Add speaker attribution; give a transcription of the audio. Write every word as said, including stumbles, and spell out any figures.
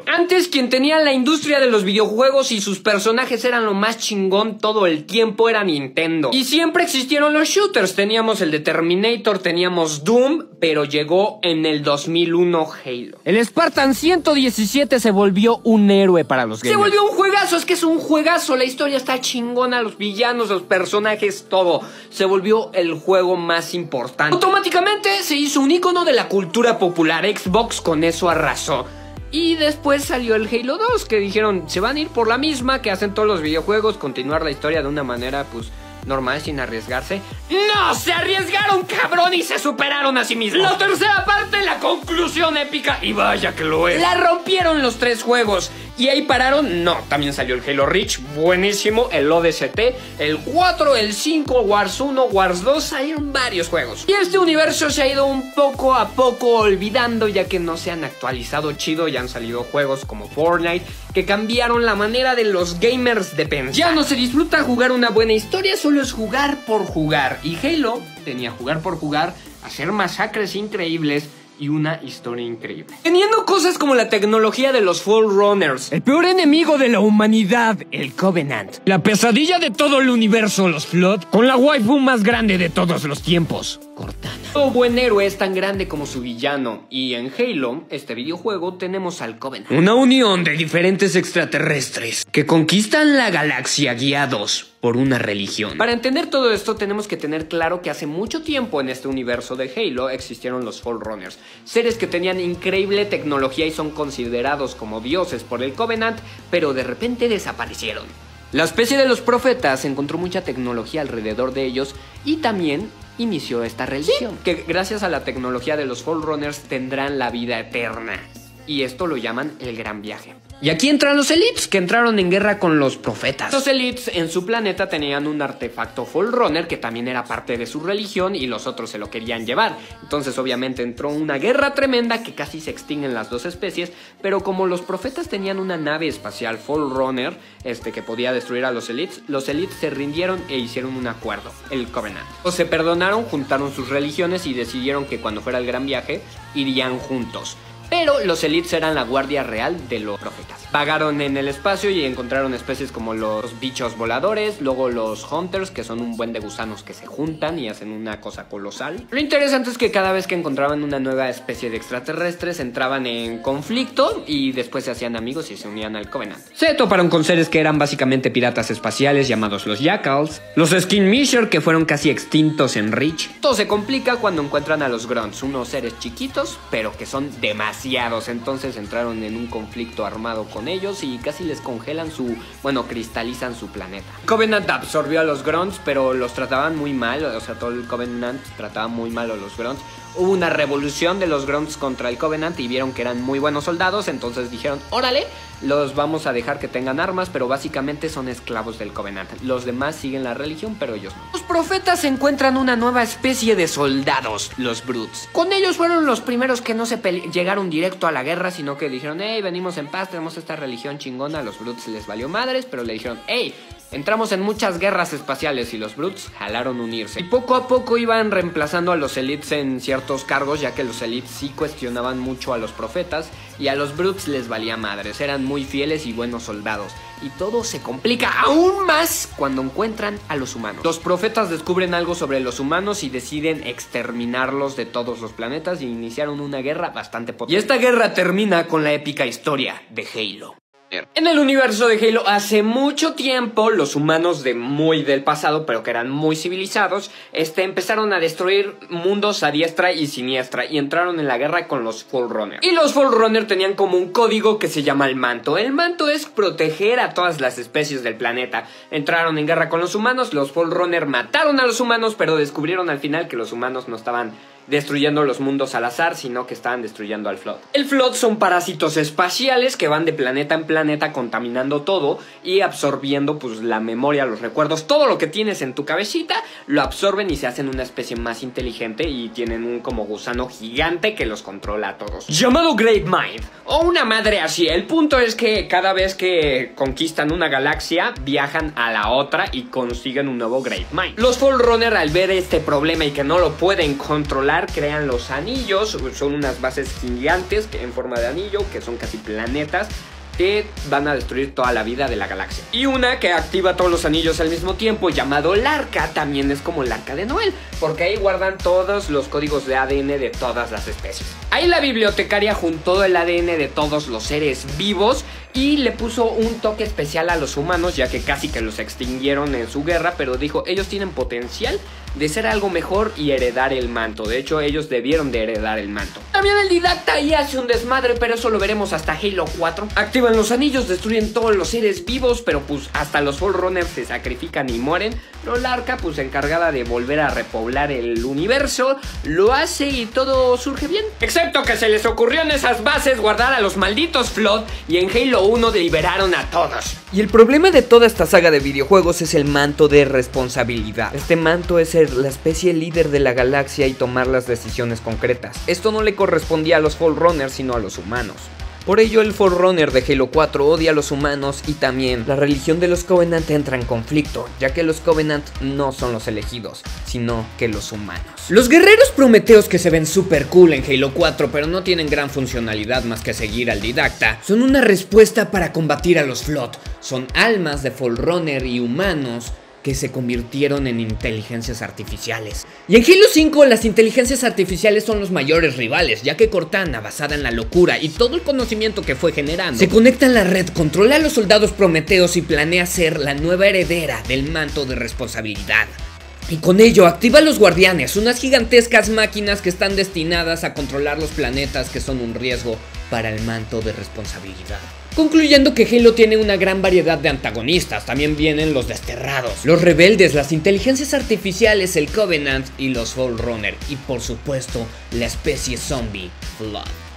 Speaker 1: Antes, quien tenía la industria de los videojuegos y sus personajes eran lo más chingón todo el tiempo era Nintendo. Y siempre existieron los shooters. Teníamos el de Terminator, teníamos Doom, pero llegó en el dos mil uno Halo. El Spartan ciento diecisiete se volvió un héroe para los gamers. Se volvió un juegazo, es que es un juegazo. La historia está chingona, los villanos, los personajes, todo. Se volvió el juego más importante. Automáticamente se hizo un icono de la cultura popular. Xbox con eso arrasó. Y después salió el Halo dos, que dijeron, se van a ir por la misma que hacen todos los videojuegos, continuar la historia de una manera, pues, normal, sin arriesgarse. ¡No! ¡Se arriesgaron, cabrón! Y se superaron a sí mismos. La tercera parte, la conclusión épica, y vaya que lo es. La rompieron los tres juegos. ¿Y ahí pararon? No, también salió el Halo Reach, buenísimo, el O D S T, el cuatro, el cinco, Wars uno, Wars dos, salieron varios juegos. Y este universo se ha ido un poco a poco olvidando, ya que no se han actualizado chido, ya han salido juegos como Fortnite, que cambiaron la manera de los gamers de pensar. Ya no se disfruta jugar una buena historia, solo es jugar por jugar. Y Halo tenía jugar por jugar, hacer masacres increíbles y una historia increíble. Teniendo cosas como la tecnología de los Forerunners, el peor enemigo de la humanidad, el Covenant, la pesadilla de todo el universo, los Flood, con la waifu más grande de todos los tiempos, Cortana. Todo buen héroe es tan grande como su villano, y en Halo, este videojuego, tenemos al Covenant. Una unión de diferentes extraterrestres que conquistan la galaxia guiados por una religión. Para entender todo esto tenemos que tener claro que hace mucho tiempo en este universo de Halo existieron los Forerunners, seres que tenían increíble tecnología y son considerados como dioses por el Covenant, pero de repente desaparecieron. La especie de los profetas encontró mucha tecnología alrededor de ellos y también inició esta religión, sí, que gracias a la tecnología de los Forerunners tendrán la vida eterna. Y esto lo llaman el Gran Viaje. Y aquí entran los Elites, que entraron en guerra con los profetas. Los Elites en su planeta tenían un artefacto Forerunner que también era parte de su religión y los otros se lo querían llevar. Entonces obviamente entró una guerra tremenda que casi se extinguen las dos especies, pero como los profetas tenían una nave espacial Forerunner este, que podía destruir a los Elites, los Elites se rindieron e hicieron un acuerdo, el Covenant. O se perdonaron, juntaron sus religiones y decidieron que cuando fuera el Gran Viaje irían juntos. Pero los Elites eran la guardia real de los profetas. Vagaron en el espacio y encontraron especies como los bichos voladores, luego los Hunters, que son un buen de gusanos que se juntan y hacen una cosa colosal. Lo interesante es que cada vez que encontraban una nueva especie de extraterrestres entraban en conflicto y después se hacían amigos y se unían al Covenant. Se toparon con seres que eran básicamente piratas espaciales llamados los Jackals, los Skinmisher, que fueron casi extintos en Reach. Todo se complica cuando encuentran a los Grunts, unos seres chiquitos pero que son demasiados. Entonces entraron en un conflicto armado con ellos y casi les congelan su, bueno, cristalizan su planeta. Covenant absorbió a los Grunts, pero los trataban muy mal, o sea, todo el Covenant trataba muy mal a los Grunts. Hubo una revolución de los Grunts contra el Covenant y vieron que eran muy buenos soldados, entonces dijeron, órale, los vamos a dejar que tengan armas, pero básicamente son esclavos del Covenant. Los demás siguen la religión, pero ellos no. Los profetas encuentran una nueva especie de soldados, los Brutes. Con ellos fueron los primeros que no se llegaron directo a la guerra, sino que dijeron, hey, venimos en paz, tenemos esta religión chingona. A los Brutes les valió madres, pero le dijeron, hey, entramos en muchas guerras espaciales y los Brutes jalaron unirse. Y poco a poco iban reemplazando a los Elites en ciertos cargos, ya que los Elites sí cuestionaban mucho a los profetas y a los Brutes les valía madres. Eran muy fieles y buenos soldados. Y todo se complica aún más cuando encuentran a los humanos. Los profetas descubren algo sobre los humanos y deciden exterminarlos de todos los planetas y iniciaron una guerra bastante potente. Y esta guerra termina con la épica historia de Halo. En el universo de Halo, hace mucho tiempo, los humanos de muy del pasado, pero que eran muy civilizados, este, empezaron a destruir mundos a diestra y siniestra y entraron en la guerra con los Forerunner. Y los Forerunner tenían como un código que se llama el manto. El manto es proteger a todas las especies del planeta. Entraron en guerra con los humanos, los Forerunner mataron a los humanos, pero descubrieron al final que los humanos no estaban destruyendo los mundos al azar, sino que estaban destruyendo al Flood. El Flood son parásitos espaciales que van de planeta en planeta contaminando todo y absorbiendo pues la memoria, los recuerdos, todo lo que tienes en tu cabecita, lo absorben y se hacen una especie más inteligente y tienen un como gusano gigante que los controla a todos, llamado Great Mind, o una madre así. El punto es que cada vez que conquistan una galaxia, viajan a la otra y consiguen un nuevo Great Mind. Los Forerunner, al ver este problema y que no lo pueden controlar, solar crean los anillos. Son unas bases gigantes que en forma de anillo, que son casi planetas, que van a destruir toda la vida de la galaxia. Y una que activa todos los anillos al mismo tiempo, llamado el Arca, también es como el Arca de Noel, porque ahí guardan todos los códigos de A D N de todas las especies. Ahí la bibliotecaria juntó el A D N de todos los seres vivos y le puso un toque especial a los humanos, ya que casi que los extinguieron en su guerra, pero dijo, ellos tienen potencial de ser algo mejor y heredar el manto. De hecho, ellos debieron de heredar el manto. También el Didacta ahí hace un desmadre, pero eso lo veremos hasta Halo cuatro. Activan los anillos, destruyen todos los seres vivos, pero pues hasta los Forerunners se sacrifican y mueren. Pero la Arca, pues encargada de volver a repoblar el universo, lo hace y todo surge bien. Excepto que se les ocurrió en esas bases guardar a los malditos Flood, y en Halo uno liberaron a todos.
Speaker 2: Y el problema de toda esta saga de videojuegos es el manto de responsabilidad. Este manto es ser la especie líder de la galaxia y tomar las decisiones concretas. Esto no le correspondía a los Forerunners, sino a los humanos. Por ello el Forerunner de Halo cuatro odia a los humanos, y también la religión de los Covenant entra en conflicto, ya que los Covenant no son los elegidos, sino que los humanos. Los guerreros prometeos, que se ven super cool en Halo cuatro, pero no tienen gran funcionalidad más que seguir al Didacta, son una respuesta para combatir a los Flood. Son almas de Forerunner y humanos que se convirtieron en inteligencias artificiales. Y en Halo cinco las inteligencias artificiales son los mayores rivales, ya que Cortana, basada en la locura y todo el conocimiento que fue generando, se conecta en la red, controla a los soldados prometeos y planea ser la nueva heredera del manto de responsabilidad. Y con ello activa a los guardianes, unas gigantescas máquinas que están destinadas a controlar los planetas que son un riesgo para el manto de responsabilidad. Concluyendo que Halo tiene una gran variedad de antagonistas, también vienen los desterrados, los rebeldes, las inteligencias artificiales, el Covenant y los Forerunner, y por supuesto la especie zombie Flood.